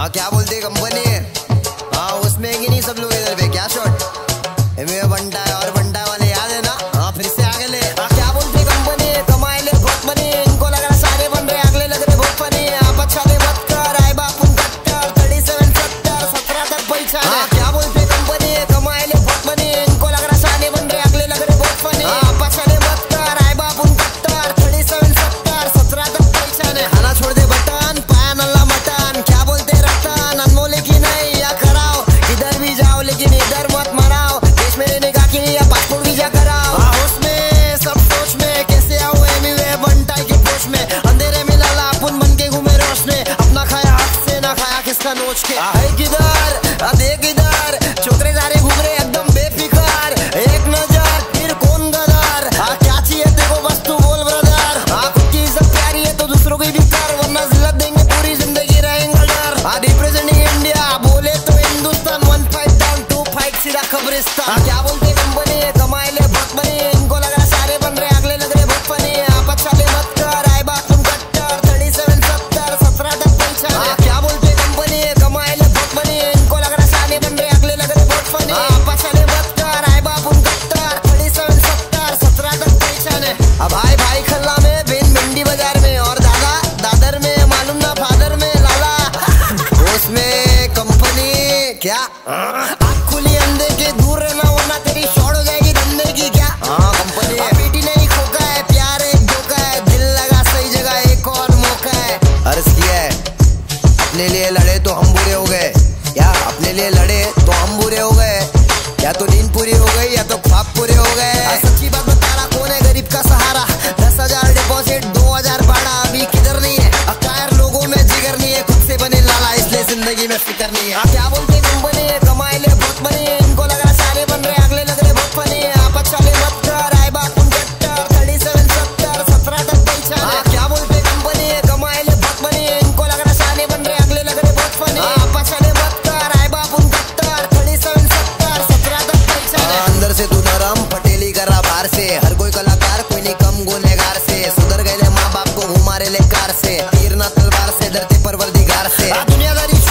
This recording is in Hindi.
हाँ क्या बोलती है कंपनी? हाँ उसमें कि नहीं सब लोग इधर पे क्या शॉट बंटा है और बंटा वाले याद है ना? हाँ फिर से आगे ले। हाँ क्या बोलती है कंपनी? कमाए ले बहुत बनी, इनको लग रहा सारे बन रहे, अगले लग रहे बहुत फनी। आप अच्छा ले मत कर, आए बापू कट्टर 37 70 17 तक पहचान। हाँ क्या बोलती है कंपनी? कमाए ले बहुत बनी, इनको लग रहा सारे बन रहे, अगले लग रहे बहुत फनी। आप अच्छा ले मत कर, आए बापू कट्टर 37 70 17 तक पहचान। खाना छोड़ दे बटन, पाया नल्ला मटन, क्या बोलते रतन, अनमोल की नहीं या कराओ, इधर भी जाओ लेकिन इधर मत मराओ, देश में रहने का कि नहीं या पासपोर्ट वीजा कराओ। उसमें सब सोच में कैसे आओ एनीवे बंटा के पोष में, अंधेरे में लाला अपन बन के घूमे रोशने, अपना खाया हाथ से ना खाया किसका नोच के। किधर देख इधर, छोकरे सारे घूम रहे एकदम बेफिकार, एक नजर फिर कौन गदर। क्या चाहिए देखो बस तू बोल ब्रदर, खुद की इज्जत प्यारी है तो दूसरों की भी कर, वरना जिल्लत देंगे पूरी जिंदगी रहेंगे डर। रिप्रेजेंटिंग इंडिया बोले तो हिंदुस्तान, 1 फाइट डाउन 2 फाइट सीधा कब्रिस्तान। क्या बोलते कंपनी? कमाए ले बहुत बनी, इनको लग रहा सारे बन रहे, अगले लग रहे बहुत फनी। आप अच्छा ले मत कर, आए बात तुम कट्टर 37 70 17 तक पहचान। क्या बोलते कंपनी? कमाए ले बहुत बनी, इनको लग रहा सारे बन रहे, अगले लग रहे बहुत फनी। आप अच्छा ले मत कर, आए बाप तुम कट्टर 37 70 17 तक पहचान। अब भाई भाई खल्ला में, बेन मंडी बाजार में, और दादा दादर में, मालूम ना फादर में लाला। उसमें कंपनी क्या आँख खुली अंधे के दूर रहना, वरना तेरी शॉर्ट हो जाएगी धंधे की। क्या कंपनी बेटी नहीं खोका है, प्यार एक धोखा है, दिल लगा सही जगह एक और मौका है। अर्ज किया है अपने लिए लड़े तो हम बुरे हो गए, या अपने लिए लड़े तो हम बुरे हो गए, या तो नींद पूरी हो गई या तो ख्वाब पूरे हो गए। सच्ची बात बता रहा, कौन है गरीब का सहारा? 10,000 डिपॉजिट 2,000 भाड़ा, अभी किधर नहीं है अकायर, लोगों में जिगर नहीं है, खुद से बने लाला इसलिए जिंदगी में फिक्र नहीं है। क्या बोलते कंपनी? कमाए ले बहुत बनी, इनको लग रहा सारे बन रहे, अगले लग रहे बहुत फनी। आप अच्छा ले मत कर, आए बात तुम कट्टर 37 70 17 तक पहचान। क्या बोलते कंपनी? कमाए ले बहुत बनी, इनको लग रहा सारे बन रहे, अगले लग रहे बहुत फनी। आप अच्छा ले मत कर, आए बाप तुम कट्टर 37 70 17 तक पहचान। अंदर से तू नरम पटेली करा बाहर से, हर कोई कलाकार कोई नहीं कम गुनहगार से, सुधर गए माँ बाप को घुमा रहे ले कार से, तीर ना तलवार से डरते परवरदिगार से। दुनियादारी